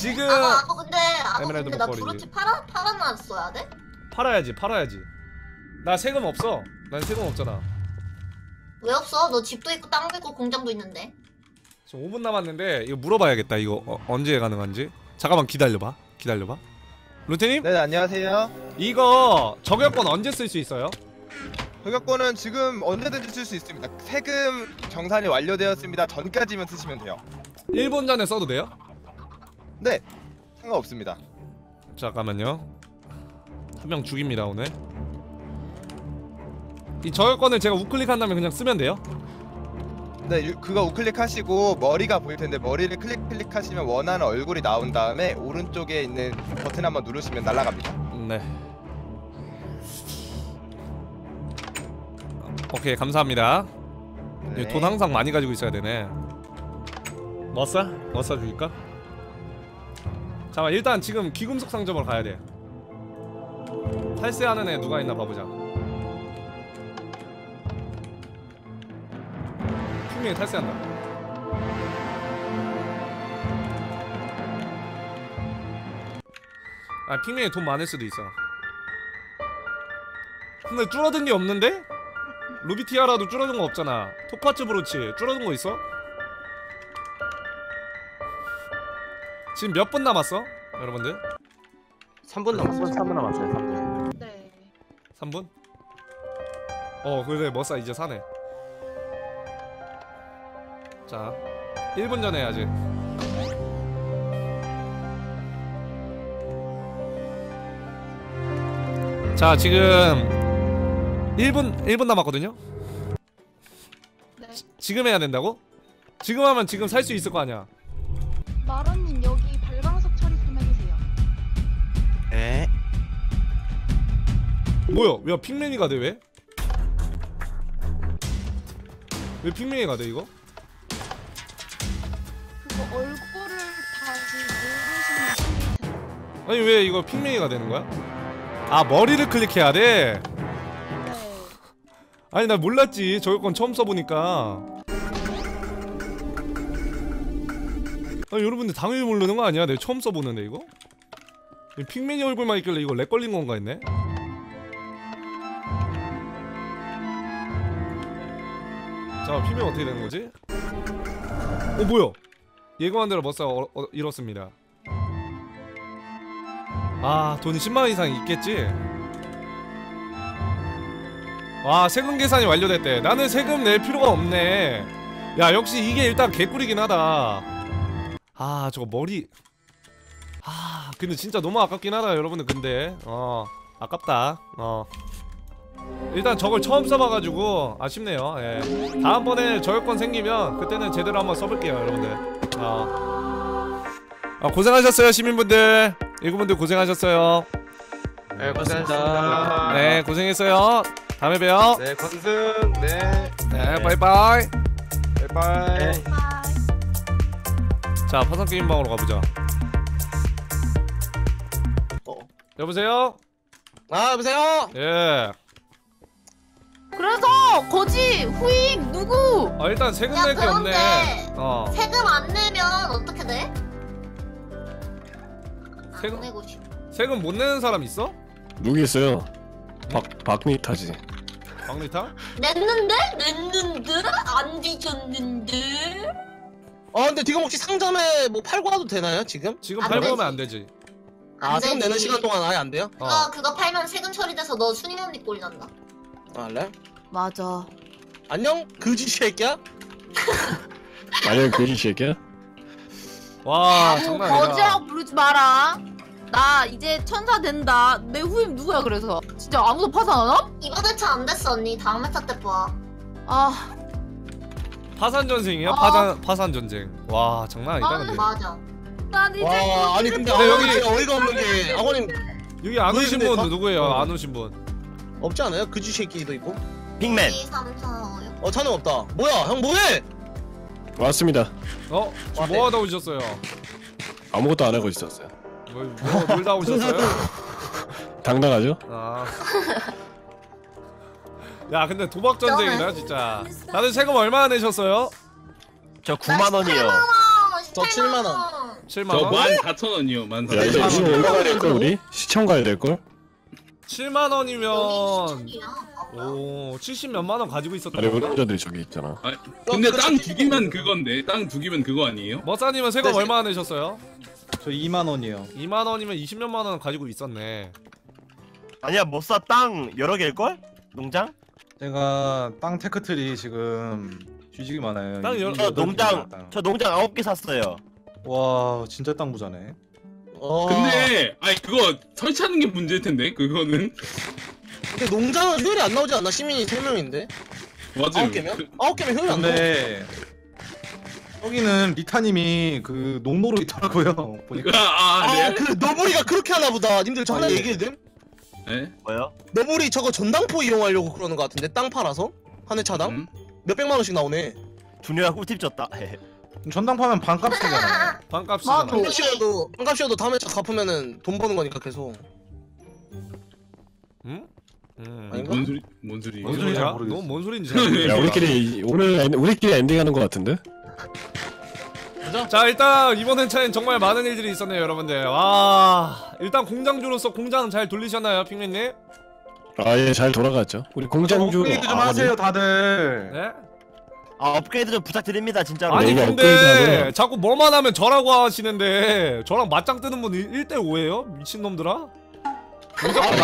지금 근데 나 브로치 팔아놨어야 돼? 팔아야지. 나 세금 없어. 난 세금 없잖아. 왜 없어? 너 집도 있고 땅도 있고 공장도 있는데. 지금 5분 남았는데 이거 물어봐야겠다. 이거 언제 가능한지. 잠깐만 기다려봐. 루테님? 네, 안녕하세요. 이거 저격권 언제 쓸 수 있어요? 저격권은 지금 언제든지 쓸 수 있습니다. 세금 정산이 완료되었습니다. 전까지만 쓰시면 돼요. 1분 전에 써도 돼요? 네, 상관없습니다. 잠깐만요. 한 명 죽입니다 오늘. 이 저격권을 제가 우클릭한 다음에 그냥 쓰면 돼요? 네, 그거 우클릭하시고 머리가 보일 텐데 머리를 클릭하시면 원하는 얼굴이 나온 다음에 오른쪽에 있는 버튼 한번 누르시면 날아갑니다. 네. 오케이, 감사합니다. 네. 돈 항상 많이 가지고 있어야 되네. 머싸 줄까? 잠깐 일단 지금 귀금속 상점으로 가야 돼. 탈세하는 애 누가 있나 봐보자. 분명히 탈세한다. 아, 핑맨이 돈 많을 수도 있어. 근데 줄어든 게 없는데? 루비티아라도 줄어든 거 없잖아. 토파츠 브로치 줄어든 거 있어? 지금 몇 분 남았어? 여러분들? 3분 남았어요. 3분 남았어요. 3분. 네. 3분? 그래 머싸 이제 사네. 자 1분 전에 해야지. 자 지금 1분 남았거든요? 네. 지금 해야 된다고? 지금 하면 지금 살 수 있을 거 아니야. 마론님 여기 발광석 처리 좀 해주세요. 에? 뭐야? 야 핑맨이가 돼 왜? 왜 핑맨이가 돼 이거? 그거 얼굴을 다시 누르시면 풀릴 텐데. 아니 왜 이거 핑맨이가 되는 거야? 아 머리를 클릭해야 돼? 네. 아니 나 몰랐지. 저격권 처음 써보니까. 아니 여러분들 당연히 모르는 거 아니야? 내가 처음 써보는데 이거? 핑맨이 얼굴만 있길래 이거 렉 걸린 건가 했네? 자 핑맨 어떻게 되는 거지? 뭐야? 예고한 대로 머싸 잃었습니다. 아 돈이 10만원 이상 있겠지? 와 세금 계산이 완료됐대. 나는 세금 낼 필요가 없네. 야 역시 이게 일단 개꿀이긴 하다. 아 저거 머리 근데 진짜 너무 아깝긴 하다 여러분들. 근데 아깝다. 일단 저걸 처음 써봐가지고 아쉽네요. 예. 다음번에 저격권 생기면 그때는 제대로 한번 써볼게요 여러분들. 고생하셨어요 시민분들. 일구분들 고생하셨어요. 네, 고생하셨습니다. 네 고생했어요. 다음에 봬요. 네, 권승. 네. 네 바이바이. 바이바이. 네. 자 파산게임방으로 가보자. 여보세요? 여보세요? 예. 그래서 거지 후임 누구? 일단 세금 야, 낼 게 없네. 세금 안 내면 어떻게 돼? 세금- 안 내고 싶어. 세금 못 내는 사람 있어? 누구 있어요? 박미타지. 박리타? 냈는데? 안 뒤졌는데? 근데 지금 혹시 상점에 뭐 팔고 와도 되나요 지금? 지금 안 팔고 되지. 오면 안 되지. 세금 내는 되지. 시간 동안 아예 안 돼요? 그거 팔면 세금 처리돼서 너 순위 언니 꼴 난다. 알래? 맞아. 안녕 그지 새끼야? 아니면 그이 새끼야? 와 장난 아니다. 거지라고 부르지 마라. 나 이제 천사 된다. 내 후임 누구야 그래서? 진짜 아무도 파산 안 함? 이번 회차 안 됐어 언니. 다음 회차 때 봐. 아, 파산 전쟁이야? 파산 전쟁. 와 장난 아니다 근데. 맞아. 난 이제 와 아니 근데 근데 여기 여기- 어이가 없는 게 아버님 여기 안 오신 근데 분 누구예요? 안 오신 분. 없지 않아요? 그지 새끼도 있고. 2, 3, 4, 5, 6. 차는 없다. 뭐야 형 뭐해? 왔습니다. 지금 뭐 하다 오셨어요? 아무것도 안 하고 있었어요. 뭐 놀다 오셨어요? 당당하죠? 야 근데 도박 전쟁이다 진짜. 다들 세금 얼마나 내셨어요? 저 9만 원이요. 저 7만 원. 7만원? 14,000원이요. 야 이제 14,000원. 올라가야 될걸 우리? 시청 가야 될걸? 7만원이면 오. 오 70몇만원 가지고 있었던 아니 건가? 운전자들이 저기 있잖아. 근데 땅 2개면 그건데. 땅 2개면 그거 아니에요? 머싸님은 세금 얼마나 내셨어요? 저 2만 원이요. 2만원이면 20몇만원 가지고 있었네. 아니야 머싸 땅 여러 개일걸? 농장? 제가 땅 테크트리 지금 뒤지기 많아요. 땅 여러- 저 농장 9개 샀어요. 와 진짜 땅 부자네. 근데 아니 그거 설치하는 게 문제일 텐데 그거는. 근데 농장은 효율이 안 나오지 않나? 시민이 3명인데 맞아요. 9개면? 9개면 효율이 안 나와. 근데 여기는 리타님이 그 농로로 있더라고요. 보니까. 네. 그 너구리가 그렇게 하나 보다. 님들 저 하나 예. 얘기해도 돼? 네? 뭐요? 너구리 저거 전당포 이용하려고 그러는 것 같은데 땅 팔아서? 한 해 차당? 몇백만 원씩 나오네. 준효야 꿀팁 줬다. 전당 파면 반값이잖아요. 반값이잖아. 맞아. 반값이어도 다음에 차 갚으면은 돈 버는 거니까 계속. 응? 아닌가? 뭔 소리? 뭔 소리? 뭔 소리인지 소리야? 모르겠어. 너뭔 소리인지 잘 모르겠어. 야 우리끼리 오늘 우리끼리 엔딩하는 거 같은데? 자 일단 이번 회차엔 정말 많은 일들이 있었네요 여러분들. 와 일단 공장주로서 공장 잘 돌리셨나요 핑맨님? 아 예 잘 돌아갔죠. 우리 공장주 업그레이드 좀 하세요 다들. 네? 업그레이드 좀 부탁드립니다 진짜로. 아니 이거 근데 업그레이드하고요. 자꾸 뭐만 하면 저라고 하시는데 저랑 맞짱 뜨는 분 1대5예요? 미친놈들아? 왜 자꾸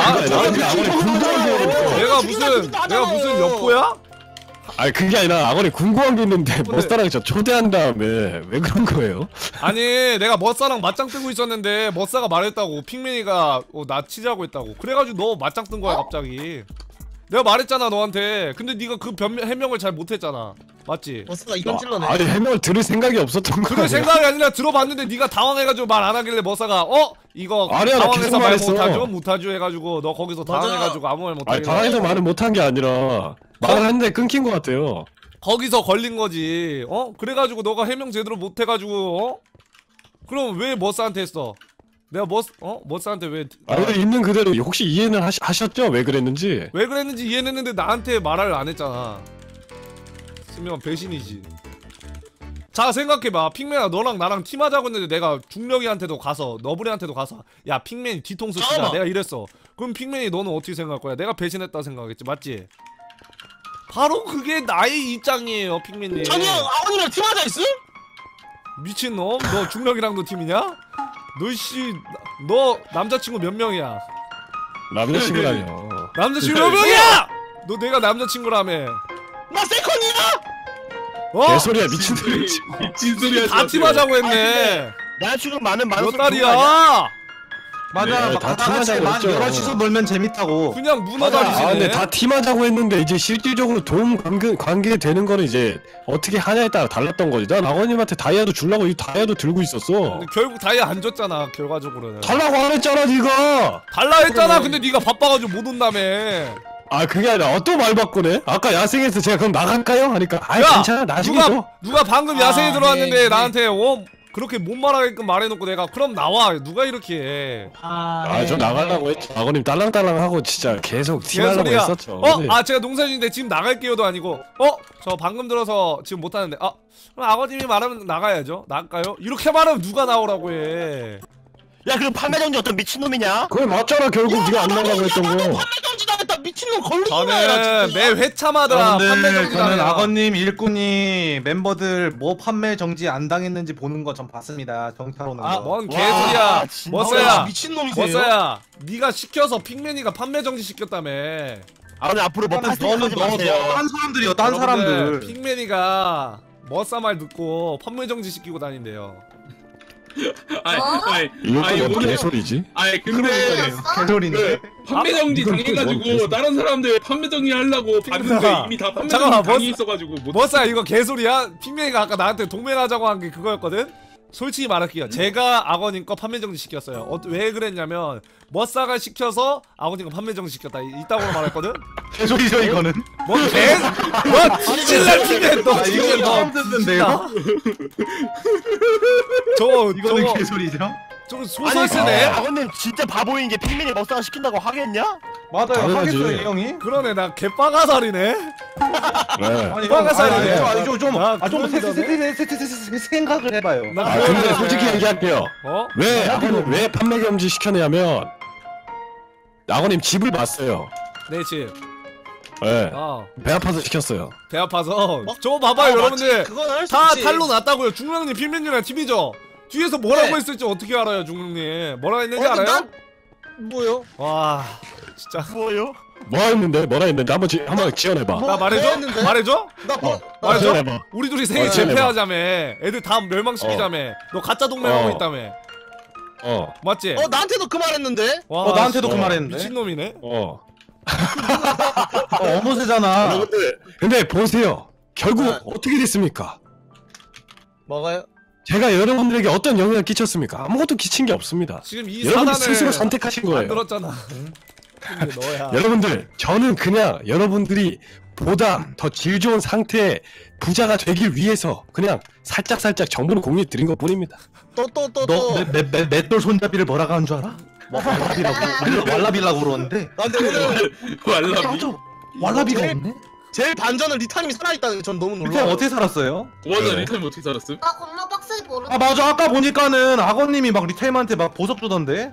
내가 무슨 여포야? 아니 그게 아니라 아버님 궁금한 게 있는데 머싸랑 저 초대한 다음에 왜 그런 거예요? 아니 내가 머싸랑 맞짱 뜨고 있었는데 머싸가 말했다고 핑맨이가 나 치자고 했다고. 그래가지고 너 맞짱 뜬 거야 갑자기. 내가 말했잖아 너한테. 근데 네가 그 해명을 잘 못했잖아. 맞지? 버스가 이건 찔러네. 아니 해명을 들을 생각이 없었던 거야. 그럴 생각이 아니라 들어봤는데 네가 당황해가지고 말 안 하길래 머싸가 이거 아니야, 나 당황해서 계속 말 말했어. 못하죠 해가지고 너 거기서 맞아. 당황해가지고 아무 말 아니 못하길래 당황해서 말을 못한 게 아니라 말을 했는데 끊긴 것 같아요. 거기서 걸린 거지. 그래가지고 너가 해명 제대로 못해가지고 그럼 왜 머싸한테 했어? 내가 머싸한테 왜 아니 있는 그대로 혹시 이해는 하셨죠? 왜 그랬는지? 왜 그랬는지 이해는 했는데 나한테 말을 안 했잖아. 쓰면 배신이지. 자 생각해봐. 핑맨아 너랑 나랑 팀하자고 했는데 내가 중력이한테도 가서 너브리한테도 가서 야 핑맨이 뒤통수 치자 잠깐만. 내가 이랬어. 그럼 핑맨이 너는 어떻게 생각할 거야? 내가 배신했다 생각하겠지 맞지? 바로 그게 나의 입장이에요 핑맨님. 전이 형 아버님이랑 팀하자 있음? 미친놈? 너 중력이랑도 팀이냐? 너 남자친구 몇 명이야? 남자친구라뇨. 남자친구 몇 명이야? 너 내가 남자친구라며. 나 세컨이야! 개소리야 미친 소리. 미친 소리 하지 다 팀하자고 했네. 남자친구 많은 몇 달이야? 맞아. 네, 다 팀하자고 했죠. 여럿이서 놀면 재밌다고. 그냥 문어다리시네. 아 근데 다 팀하자고 했는데 이제 실질적으로 도움 관계 되는 거는 이제 어떻게 하냐에 따라 달랐던 거지. 난 아버님한테 다이아도 주려고 이 다이아도 들고 있었어. 근데 결국 다이아 안 줬잖아 결과적으로는. 달라고 안 했잖아 네가. 달라 했잖아. 근데 네가 바빠가지고 못 온다며. 아 그게 아니라 또 말 바꾸네. 아까 야생에서 제가 그럼 나갈까요? 하니까 아이 야, 괜찮아 나중에 줘. 누가 방금 야생에 들어왔는데 네. 나한테 그렇게 못 말하게끔 말해놓고 내가 그럼 나와. 누가 이렇게 해? 아 저 나가려고 했죠. 아버님 딸랑딸랑하고 진짜 계속 팀하려고 개소리야. 했었죠. 제가 농사 중인데 지금 나갈게요도 아니고 저 방금 들어서 지금 못하는데 그럼 아버님이 말하면 나가야죠. 나갈까요? 이렇게 말하면 누가 나오라고 해. 야 그럼 판매정지 어떤 미친놈이냐? 그게 맞잖아 결국 네가 안 나가고 했던 거. 판매정지 당했다 미친놈 걸리지 마라 저는 진짜. 매 회차마다 판매 여러분들 정지 저는 당해요. 아버님 일꾼이 멤버들 뭐 판매 정지 안 당했는지 보는 거 전 봤습니다. 정찰 오는 거. 뭔 개소리야. 진짜 머싸야. 미친놈이세요? 머싸야. 네가 시켜서 핑맨이가 판매 정지 시켰다며. 아버님 앞으로 뭐 파스틱 하지 마세요. 딴 사람들이요. 딴 여러분들, 사람들. 핑맨이가 머싸 말 듣고 판매 정지 시키고 다닌대요. 이거 또 뭔 오늘 개소리지? 근데 개소리인데. 판매 정지 이건 또 뭔 당해가지고 개소리. 다른 사람들 판매 정지 하려고 봤는데 이미 다 판매 잠깐만, 정지 당해 있어가지고 못. 머싸야 이거 개소리야? 핑맨이가 아까 나한테 동맹하자고 한 게 그거였거든? 솔직히 말할게요. 제가 아버님 거 판매 정지 시켰어요. 왜 그랬냐면 머싸가 시켜서 아버님 거 판매 정지 시켰다. 이따구로 말했거든? 개소리죠 이거는. 너 뒤질래 핑맨 너 이거 핑맨 처음 너 듣는데요? 이거는 저거 개소리죠? 좀 소설 쓰네? 아버님 진짜 바보인 게 핑맨이 머싸가 시킨다고 하겠냐? 맞아요. 당연하지. 하겠어요 이 형이. 그러네 나 개빠가살이네. 네. 아니 빠가살이네. 좀 생각을 해봐요. 아 근데 솔직히 얘기할게요. 어? 왜 판매 금지 시켰냐면 아버님 집을 봤어요. 내 집. 예. 아, 배 아파서 시켰어요. 배 아파서. 저거 봐봐요 여러분들. 그건 할수 다 있지. 탈로 났다고요. 중령님 필면이랑 팀이죠. 뒤에서 뭐라고 네. 했을지 어떻게 알아요 중령님? 뭐라 했는지 근데 알아요? 뭐요? 와 진짜. 뭐요? 뭐라 했는데 한번 지어내봐. 나 말해줘? 뭐 했는데? 말해줘? 말해줘? 지어내봐. 우리 둘이 생일 지어내봐. 재패하자며. 애들 다 멸망시키자며. 너 가짜 동맹하고 있다며. 맞지? 나한테도 그 말했는데. 와, 나한테도 그 말했는데. 미친놈이네. 어머세잖아. 여러분들 근데 보세요. 결국 네. 어떻게 됐습니까? 뭐가요? 제가 여러분들에게 어떤 영향을 끼쳤습니까? 아무것도 끼친 게 없습니다. 지금 이 여러분들 사단을 스스로 선택하신 거예요. 만들었잖아. 근데 너야. 여러분들 저는 그냥 여러분들이 보다 더 질 좋은 상태의 부자가 되길 위해서 그냥 살짝 정보를 공유해 드린 것 뿐입니다. 또. 너 맷돌 손잡이를 뭐라고 하는 줄 알아? 왈라비라고 그러는데. 아, 근데 오늘 왈라비. 왈라비가 없네? 제일 반전은 리타님이 살아있다는 게 전 너무 리타임 놀라워. 어떻게 살았어요? 맞아 네. 리타임 어떻게 살았음? 나 겁나 빡세게 모르겠어. 아 맞아 아까 보니까는 악어님이 막 리타임한테 막 보석 주던데.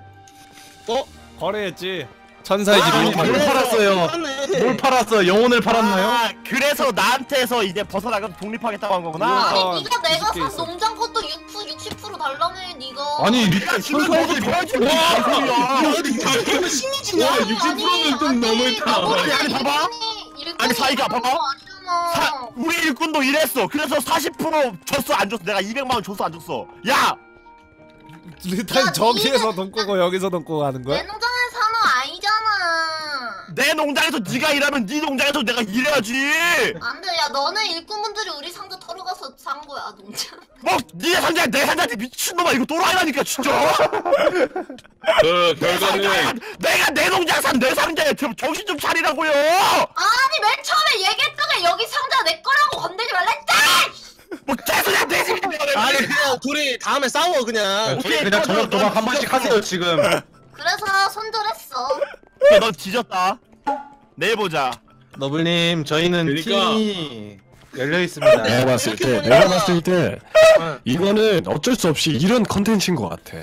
거래했지. 천사의 집이. 뭘 팔았어요? 뭘 팔았어요? 영혼을 팔았나요? 아, 그래서 나한테서 이제 벗어나가서 독립하겠다고 한 거구나. 아, 네가 내가 20개 산 있어. 농장 것도 60% 달라며 네가. 아니 야, 지금 너도 줘야지. 뭐 이거 신이지냐? 와 60%는 좀 너무했다. 아니, 봐봐. 아니, 사이가 봐봐. 우리 일꾼도 이랬어. 그래서 40% 줬어 안 줬어. 내가 200만 원 줬어 안 줬어. 야, 일단 저기에서 돈 끄고 여기서 돈 끄고 하는 내 거야? 농장에 사는 아니잖아. 내 농장에서 네가 일하면 네 농장에서 내가 일해야지. 안돼, 야 너네 일꾼분들이 우리 상자 털어가서 산 거야 농장. 뭐 니네 상자야 내 상자지 미친놈아. 이거 또라이라니까 진짜. 그 결과는 내가 내 농장 산 내 상자에 정신 좀 차리라고요. 아니 맨 처음에 얘기했다가 여기 상자 내 거라고 건들지 말랬지. 뭐 개소리야 내 집인데. 아니 그냥 둘이 다음에 싸워 그냥. 오케이, 그냥 조각 한 번씩 하세요 지금. 그래서 손절했어. 너 뒤졌다. 내일 보자. 너블님 저희는 그러니까. 팀이 열려 있습니다. 내가 봤을 때 이거는 어쩔 수 없이 이런 컨텐츠인 것 같아.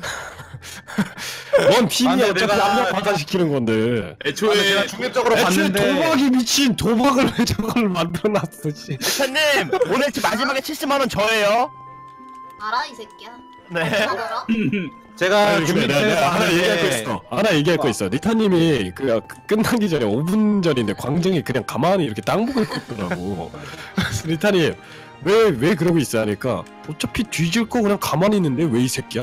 원 팀이 근데 어차피 내가- 압력 발산시키는 건데. 애초에 제가 중립적으로 애초에 봤는데 도박이 미친 도박을 왜 저걸 만들어놨어 씨. 대표님 오늘 마지막에 70만 원 저예요. 알아 이 새끼야. 네. 알아? 제가 아니, 근데 내가 중립적으로 하나 얘기할 거 봤는데 있어. 하나 얘기할 거 있어. 리타님이 그 끝나기 전에 5분 전인데 광정이 그냥 가만히 이렇게 땅복을 꽂더라고. 그래서 리타님 왜 그러고 있어 하니까 어차피 뒤질 거 그냥 가만히 있는데 왜 이 새끼야?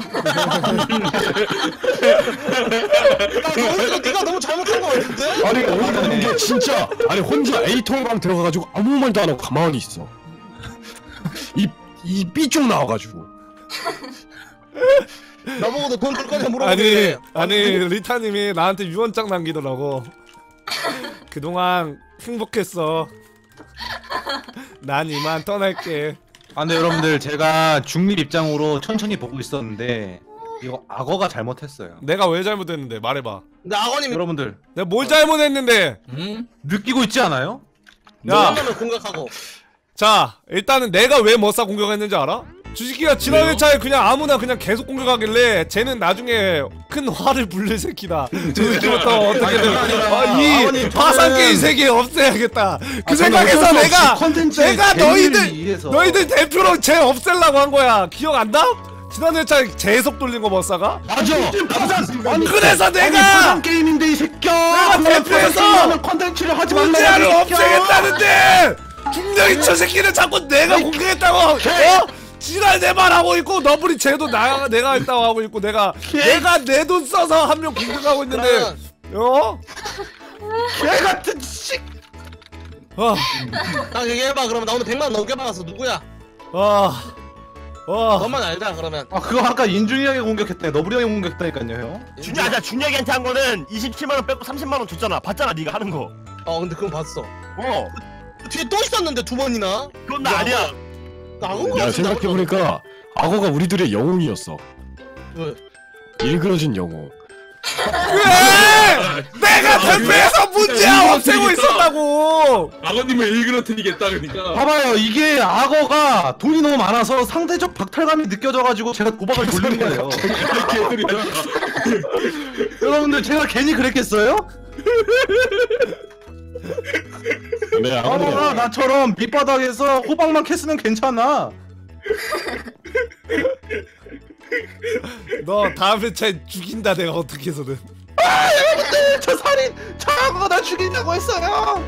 네가 너무 잘못한 거 같은데? 아니 어이없는 게 진짜 아니 혼자 A통방 들어가가지고 아무 말도 안 하고 가만히 있어. 이 삐쭉 나와가지고. 나보고도 돈 줄 거냐 물어보는데. 아니 리타님이 나한테 유언장 남기더라고. 그동안 행복했어. 난 이만 떠날게. 아 근데 여러분들 제가 중립 입장으로 천천히 보고 있었는데 이거 악어가 잘못했어요. 내가 왜 잘못했는데 말해봐. 근데 악어님이 여러분들 내가 뭘 잘못했는데? 느끼고 있지 않아요? 야, 만나면 공격하고. 자 일단은 내가 왜 머싸 공격했는지 알아? 주식기가 지난 회차에 그냥 아무나 그냥 계속 공격하길래 쟤는 나중에 큰 화를 부를 새끼다. 주식기부터 어떻게든 이 파산게임 세계에 없애야겠다. 그 생각에서 내가 너희들 대표로 쟤 없애려고 한 거야. 기억 안 나? 지난 회차에 재해석 돌린 거 머싸가? 맞아. 그래서 내가 파산 게임인데 이 새끼야. 내가 대표에서 컨텐츠를 하지 말라. 문제를 없애겠다는데 중력이 저 새끼는 자꾸 내가 공격했다고 지랄 내 말하고 있고 너블이 쟤도 내가 했다고 하고 있고 내가 내 돈 써서 한 명 공격하고 있는데 개 같은 씨. 딱 얘기해봐. 그러면 나 오늘 100만 원 넘게 받았어. 누구야? 너만 알자 그러면. 아 그거 아까 인준이 형이 공격했대. 너브리 형이 공격했다니까요 형. 준혁이한테 한 거는 27만 원 빼고 30만 원 줬잖아. 봤잖아 네가 하는 거. 근데 그건 봤어. 뒤에 또 있었는데 두 번이나. 그건 나 아니야. 나온 거 야 같은데. 생각해보니까 악어가 우리들의 영웅이었어. 왜? 일그러진 영웅. 왜? 내가 대표에서 문제야 없애고 있었다고. 아버님을 일그러뜨리겠다 그러니까. 봐봐요, 이게 악어가 돈이 너무 많아서 상대적 박탈감이 느껴져가지고 제가 도박을 돌린 거예요. 여러분들 제가 괜히 그랬겠어요? 네, 악어가 나처럼 밑바닥에서 호박만 캐으면 괜찮아. 너 다음에 쟤 죽인다 내가 어떻게 해서든. 여러분들 저 살인 저 악어가 나 죽이려고 했어요.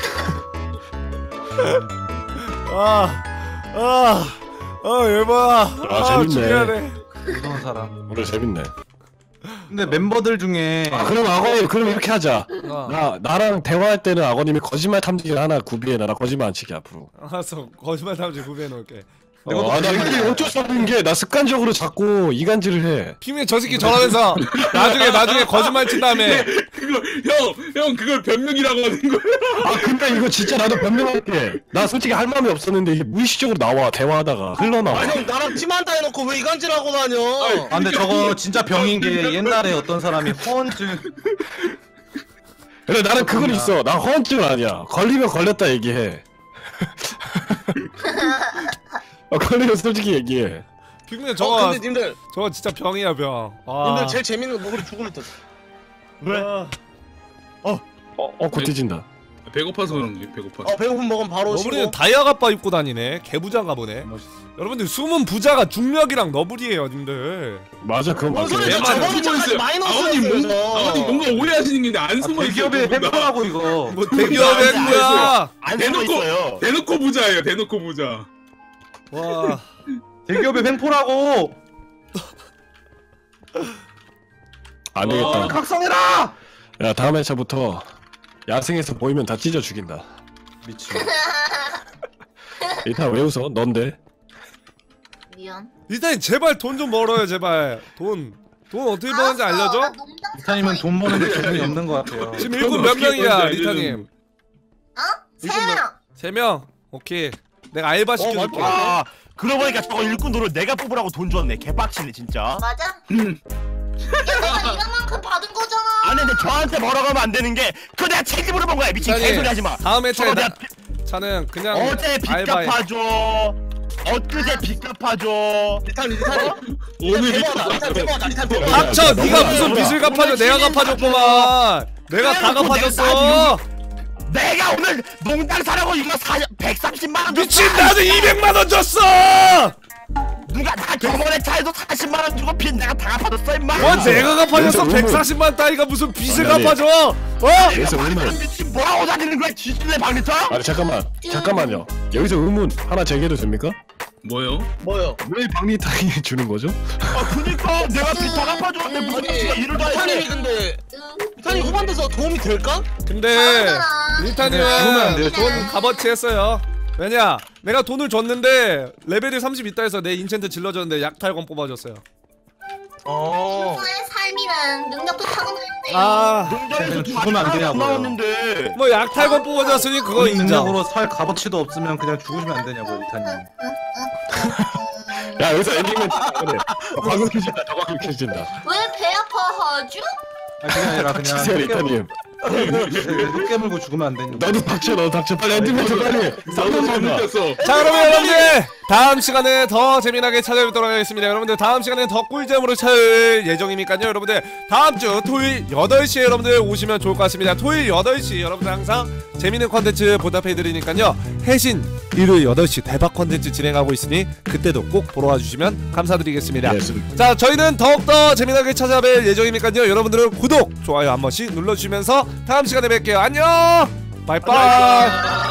예봐. 재밌네. 죽여야돼. 무서운 사람. 오늘 재밌네. 근데 멤버들 중에 그럼 악어님 그럼 이렇게 하자. 어. 나랑 대화할 때는 악어님이 거짓말 탐지기를 하나 구비해놔. 나 거짓말 안 치게 앞으로. 알았어. 거짓말 탐지 구비해 놓을게. 나 이게 어쩔 수 없는 게 나 습관적으로 자꾸 이간질을 해. 피면 저 새끼 저러면서 나중에 거짓말 친 다음에 그거 형 그걸 변명이라고 하는 거야. 아 근데 이거 진짜 나도 변명할게. 나 솔직히 할 마음이 없었는데 이게 무의식적으로 나와 대화하다가 흘러나와. 아니 형 나랑 팀한다 해놓고 왜 이간질하고 다녀? 아 근데 저거 진짜 병인 게 옛날에 어떤 사람이 허언증. 근데 나는 그건 있어. 나 허언증은 아니야. 걸리면 걸렸다 얘기해. 걸리면 솔직히 얘기해. 핑맨 저거 근데 님들 저거 진짜 병이야 병. 님들 제일 재밌는 거 먹으러 죽을 듯. 왜? 곧 뒤진다. 배고파서 그런 게 배고파서. 배고픔 먹으면 바로 너브리는 쉬고. 다이아 갑바 입고 다니네. 개부자인가 보네. 여러분들 숨은 부자가 중력이랑 너브리예요 님들. 맞아 그건 뭔 맞아. 소리야? 대만 저번에 숨어 있어요. 아버님 뭔가 오해하시는 게 안 숨어 있어요. 대기업의 햄버라고 이거. 뭐 대기업의 뭐야. 안 숨어 있어요. 대놓고 부자예요. 대놓고 부자. 와. 대기업의 횡포라고. 안 되겠다. 각성해라. 야 다음 회차부터 야생에서 보이면 다 찢어 죽인다. 미친. 일단 왜 웃어? 넌데? 미안. 일단 제발 돈 좀 벌어요 제발. 돈 어떻게 버는지 알려줘? 리타님은 돈 버는데 기분이 없는 것 같아요. 지금 일꾼 몇 명이야 리타님? 어? 3명. 3명? 오케이. 내가 알바 시켜줄게. 와, 그러고 보니까 저거 일꾼 돈을 내가 뽑으라고 돈 줬네. 개빡치네 진짜. 맞아? 야 내가 이만큼 받은 거잖아. 아니 근데 저한테 뭐라고 하면 안 되는 게 그거 내가 책임으로 본 거야. 미친 리타님, 개소리 하지 마. 다음 회차에 저거 내가 차는 그냥 어제 빚 알바해. 갚아줘. 엊그제 빚 갚아줘. 리탄 오늘 리탄 닥쳐! 네가 무슨 빚을 갚아줘. 내가 갚아줬구만. 내가 다 갚아줬어. 내가 오늘 농장 사라고 이거 130만 원 미친 나는 200만원 줬어. 누가 나 저번에 차에서 40만 원 주고 빚 내가 다 갚아줬어 임마. 뭐 내가 갚아줬어. 무슨 140만 따위가 무슨 빚을 아니, 갚아줘. 여기서 의문. 미친 뭐라고 다니는 거야 지진의 방리터? 아니 잠깐만요. 여기서 의문 하나 제기해도 됩니까? 뭐요? 왜 박리타이 주는 거죠? 그니까 내가 빚 다 갚아줬는데 무슨 씨가 일을 다 리탄이 했네. 근데 리탄이 후반돼서 도움이 될까? 근데 그러면 안 리타님은 돼요, 돈 값어치 했어요. 왜냐? 내가 돈을 줬는데 레벨이 30 있다 해서 내 인챈트 질러줬는데 약탈권 뽑아줬어요. 인사의 삶이란 능력도 타고나는데. 농장에서 죽으면 안 되냐고요. 나왔는데 뭐 약탈권 뽑아줬으니 그거 인정. 능력으로 살 값어치도 없으면 그냥 죽으시면 안 되냐고요, 리타님. 야 여기서 엔딩은 그래. 광고 켜진다. 더 광고 켜진다. 왜 배 아파하죠? 아니 그게 아니라 그냥 주세요 리타님. 흙 깨물고 죽으면 안 되니까. 너도 닥쳐 빨리 엔딩부터 빨리. 너무 느꼈어. 자 그러면 여러분들 다음 시간에 더 재미나게 찾아뵙도록 하겠습니다. 여러분들 다음 시간에 더 꿀잼으로 찾을 예정이니까요. 여러분들 다음 주 토요일 8시에 여러분들 오시면 좋을 것 같습니다. 토요일 8시 여러분들 항상 재밌는 컨텐츠 보답해드리니까요. 해신 일요일 8시 대박 컨텐츠 진행하고 있으니 그때도 꼭 보러 와주시면 감사드리겠습니다. 자 저희는 더욱더 재미나게 찾아뵐 예정이니까요. 여러분들은 구독, 좋아요 한 번씩 눌러주시면서 다음 시간에 뵐게요. 안녕! 바이바이!